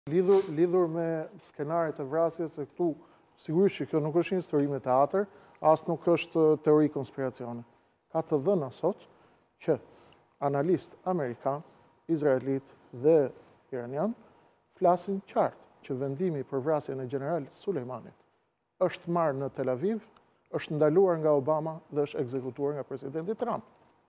Lidhur me skenaret e vrasjes, e këtu sigurisht që kjo nuk është një histori me teatër, as nuk është teori konspiracioni. Ka të dhëna sot që analist amerikan, izraelit dhe iranian flasin qartë që vendimi për vrasjen e gjeneralit Sulejmanit është marrë në Tel Aviv, është ndaluar nga Obama dhe është ekzekutuar nga presidenti Trump.